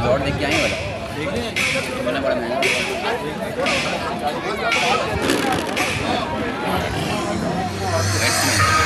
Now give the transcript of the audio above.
resort देख के आए वाला बड़ा महंगा बैट्समैन